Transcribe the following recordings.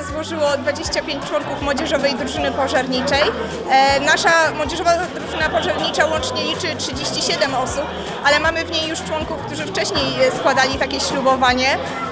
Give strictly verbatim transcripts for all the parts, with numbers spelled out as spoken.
złożyło dwadzieścia pięć członków młodzieżowej drużyny pożarniczej. Nasza młodzieżowa drużyna pożarnicza łącznie liczy trzydzieści siedem osób, ale mamy w niej już członków, którzy wcześniej składali takie ślubowanie.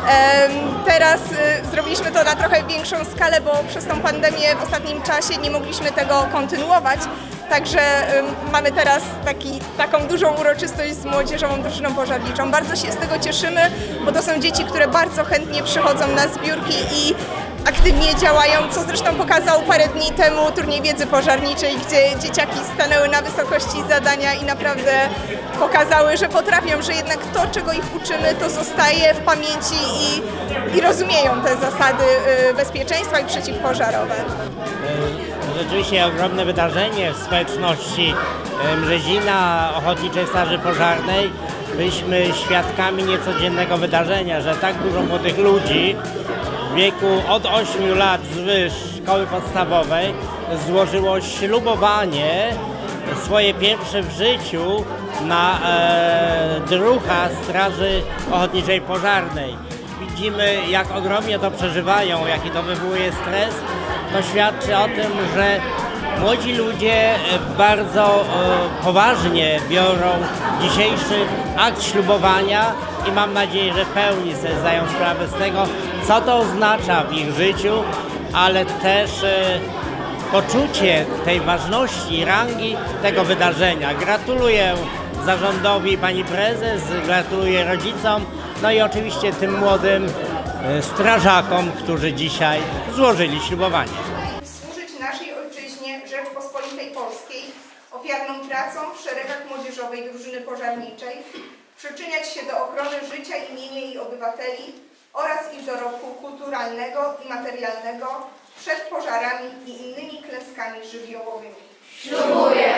Teraz zrobiliśmy to na trochę większą skalę, bo przez tą pandemię w ostatnim czasie nie mogliśmy tego kontynuować. Także mamy teraz taki, taką dużą uroczystość z młodzieżową drużyną pożarniczą. Bardzo się z tego cieszymy, bo to są dzieci, które bardzo chętnie przychodzą na zbiórki i aktywnie działają, co zresztą pokazał parę dni temu turniej wiedzy pożarniczej, gdzie dzieciaki stanęły na wysokości zadania i naprawdę pokazały, że potrafią, że jednak to, czego ich uczymy, to zostaje w pamięci i, i rozumieją te zasady bezpieczeństwa i przeciwpożarowe. Rzeczywiście ogromne wydarzenie w społeczności Mrzezina, Ochotniczej Straży Pożarnej. Byliśmy świadkami niecodziennego wydarzenia, że tak dużo młodych ludzi w wieku od ośmiu lat wzwyż szkoły podstawowej złożyło ślubowanie swoje pierwsze w życiu na e, druha Straży Ochotniczej Pożarnej. Widzimy, jak ogromnie to przeżywają, jaki to wywołuje stres. To świadczy o tym, że młodzi ludzie bardzo e, poważnie biorą dzisiejszy akt ślubowania i mam nadzieję, że w pełni sobie zdają sprawę z tego, co to oznacza w ich życiu, ale też e, poczucie tej ważności, rangi tego wydarzenia. Gratuluję zarządowi pani prezes, gratuluję rodzicom, no i oczywiście tym młodym strażakom, którzy dzisiaj złożyli ślubowanie. Służyć naszej ojczyźnie, Rzeczpospolitej Polskiej, ofiarną pracą w szeregach młodzieżowej drużyny pożarniczej, przyczyniać się do ochrony życia i mienia jej obywateli oraz ich dorobku kulturalnego i materialnego przed pożarami i innymi klęskami żywiołowymi. Ślubuję!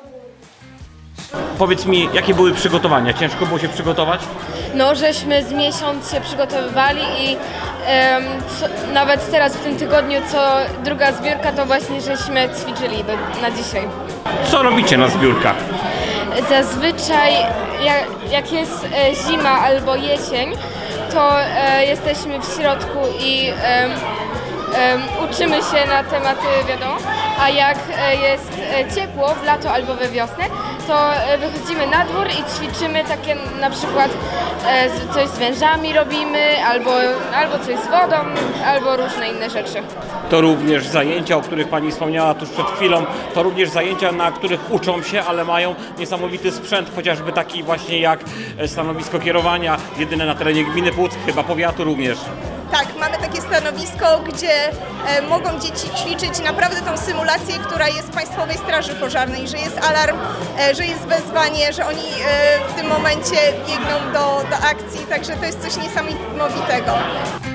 Powiedz mi, jakie były przygotowania? Ciężko było się przygotować? No, żeśmy z miesiąc się przygotowywali i um, co, nawet teraz w tym tygodniu, co druga zbiórka, to właśnie żeśmy ćwiczyli do, na dzisiaj. Co robicie na zbiórkach? Zazwyczaj jak, jak jest e, zima albo jesień, to e, jesteśmy w środku i e, e, uczymy się na tematy, wiadomo, a jak e, jest e, ciepło w lato albo we wiosnę, to wychodzimy na dwór i ćwiczymy takie na przykład e, coś z wężami robimy, albo, albo coś z wodą, albo różne inne rzeczy. To również zajęcia, o których pani wspomniała tuż przed chwilą, to również zajęcia, na których uczą się, ale mają niesamowity sprzęt, chociażby taki właśnie jak stanowisko kierowania, jedyne na terenie gminy Puck, chyba powiatu również. Tak, mamy takie stanowisko, gdzie e, mogą dzieci ćwiczyć naprawdę tą symulację, która jest w Państwowej Straży Pożarnej, że jest alarm, e, że jest wezwanie, że oni e, w tym momencie biegną do, do akcji, także to jest coś niesamowitego.